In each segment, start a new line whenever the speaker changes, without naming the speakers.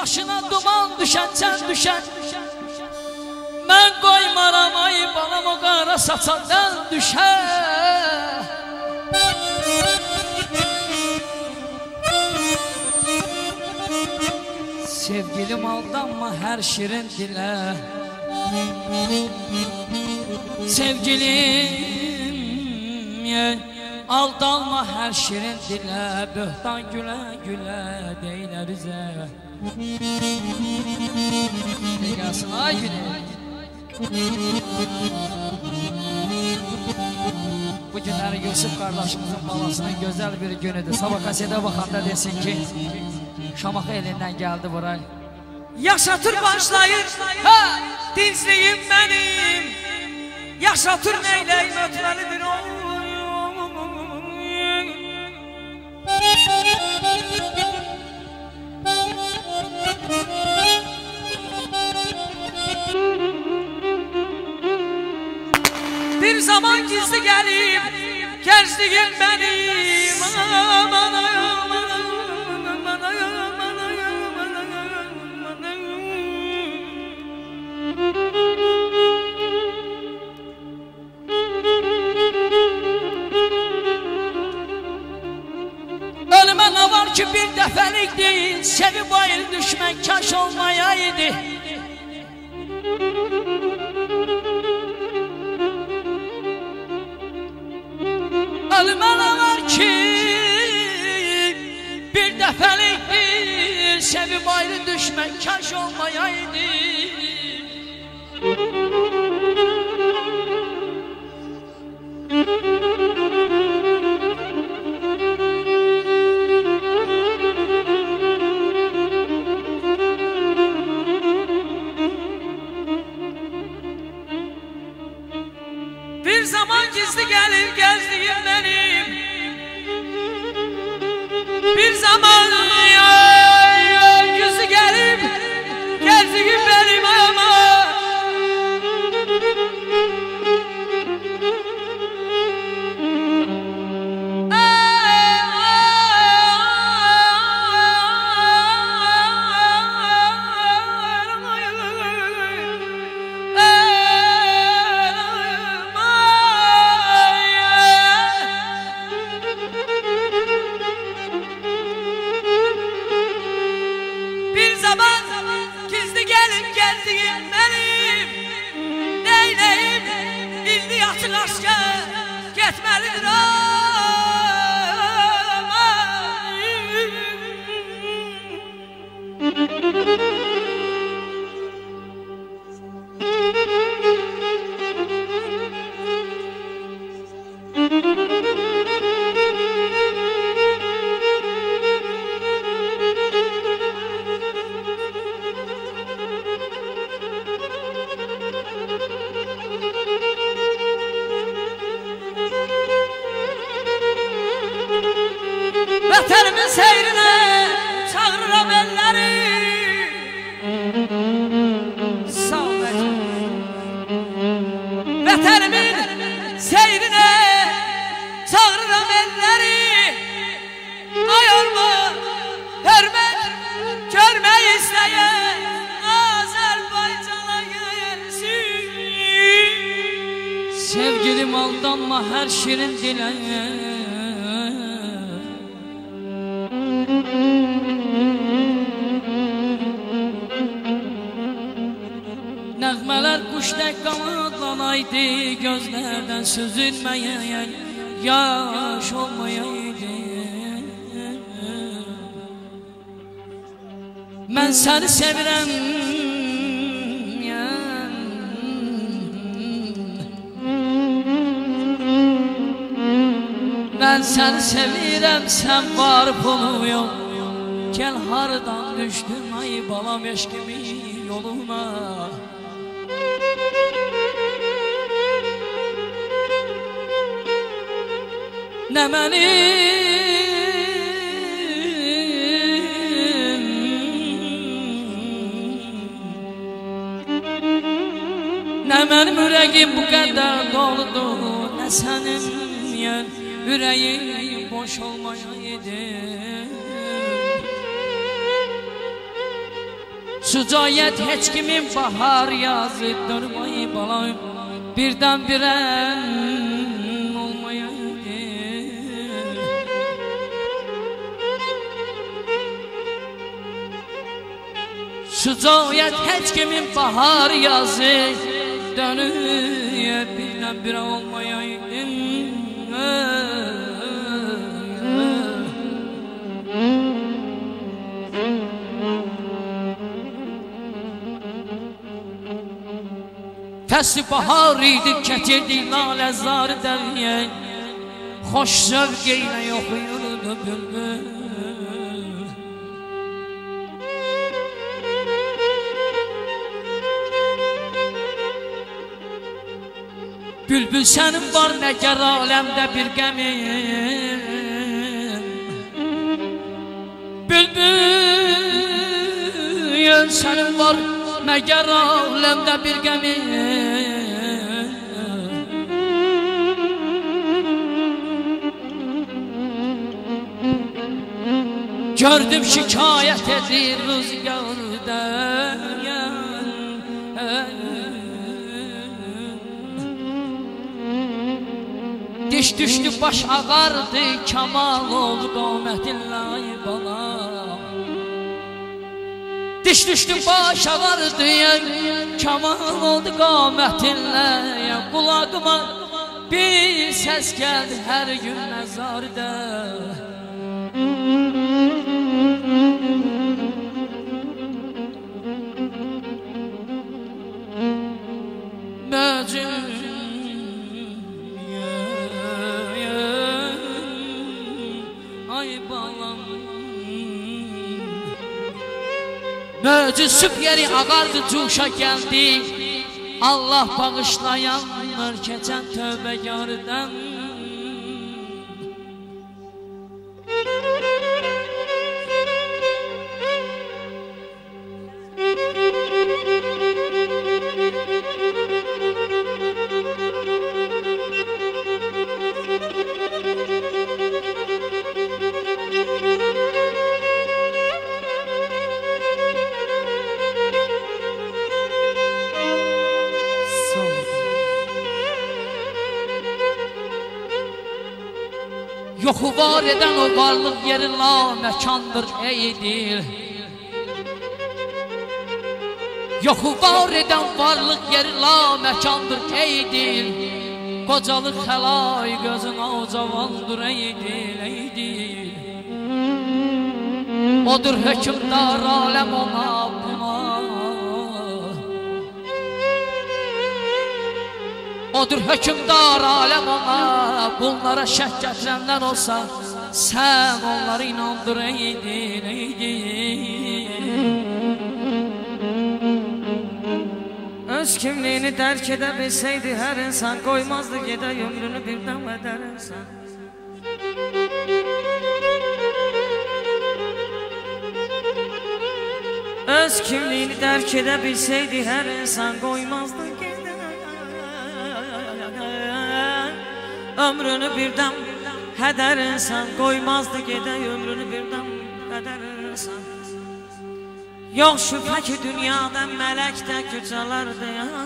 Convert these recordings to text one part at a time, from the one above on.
Başına duman düşen, çən düşen. Mən qoymaram ay balam o qara saçandan düşer. Sevgilim aldanma her şirin dile. Sevgilim aldanma her şirin dile. Böhtan güle güle deyler bize. Ne gelsin ay güne. Bu günləri Yusuf kardeşimizin balasının güzel bir günüdür. Sabah kasede bakanda desin ki Şamaxı elinden geldi buraya.
Yaşatır başlayır ha, dincliyim benim. Yaşatır neyleyim ötmelidir o. Bir zaman gizli gelip gençliğim benim. Aman aman aman aman aman.
Ölüme ne var ki bir defelik değil, sevip ayrı düşmek kaş olmayaydı. Ölüme ne var ki bir defelik değil, sevip ayrı düşmek kaş olmayaydı.
Bir zaman gizli gelir gezdiğim benim. Bir zaman gizli gelir gezdiğim benim ama. Bir zaman gizli gelip geldiğim benim. Neyleyim bildi açık aşka getmelidir Vətənimin seyrinə çağırıram elləri. Sağ ol bəcəm. Vətənimin seyrinə çağırıram elləri. Ay olma, hörmət görmək istəyən Azərbaycana gəlsin.
Sevgilim aldanma her şirin dile. Nəğmələr quşdək qanadlanaydı, gözlərdən süzülməyən yaş olmayaydı. Mən səni sevirəm, mən səni sevirəm, sən var pulu yox. Gəl hardan düşdün ay balam eşkimin yoluna. Nə mənim nə mənim ürəyim bu qədər doludur, nə sənin ürəyin boş olmayaydı. Şücaət heç kimin bahar yazı durmayı balayım birdən birən olmayaydı. Şücaət heç kimin bahar yazı dönüyə birdən birən olmayaydı. Fəsli bahar idi, kətirdi laləzar dəriyə, xoş zövq ilə yoxuyurdu bülbül. Bülbül sənin var məgər aləmdə bir qəmin. Bülbül sənin var məgər aləmdə bir qəmin. Gördüm şikayət edir rüzgardan. Diş düşdü baş ağardı, kamal oldu qamətinlə bana. Diş düşdü baş ağardı, kamal oldu qamətinlə. Qulağıma bir səs gəldi hər gün məzarda. Məcnun Möcüz süb yeri ağardı, cuşa gəldi. Allah bağışlayanlar keçən tövbəgardan. Yoxu var edən o varlıq yeri la məkandır eydir. Yoxu var edən varlıq yeri la məkandır eydir. Qocalıq xəlay gözün o cavandır eydir, eydir. Odur hökümdar aləm ona buna. Odur hökümdar aləm ona. Bunlara şək gətirənlər olsa sən onları inandır eydir, eydir.
Öz kimliğini dərk edə bilsəydi hər insan, qoymazdı gedə ömrünü birdən vədər insan. Öz kimliğini dərk edə bilsəydi hər insan, qoymazdı gedə ömrünü birdən hədər insan. Qoymazdı gedə ömrünü birdən hədər insan. Yox şübhə ki dünyadan mələk də güc alardı.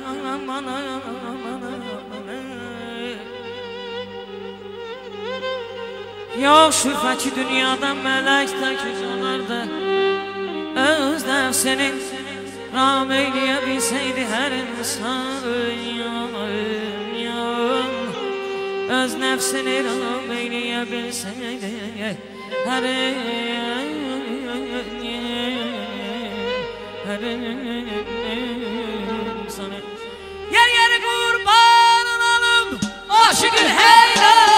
Yox şübhə ki dünyadan mələk də güc alardı. Öz nəfsinin ram eyləyə bilsəydi hər insan. Öz nəfsini ram eyləyə bilsəydi hər insan. Yer yeri qurban olalım aşıqın heylə.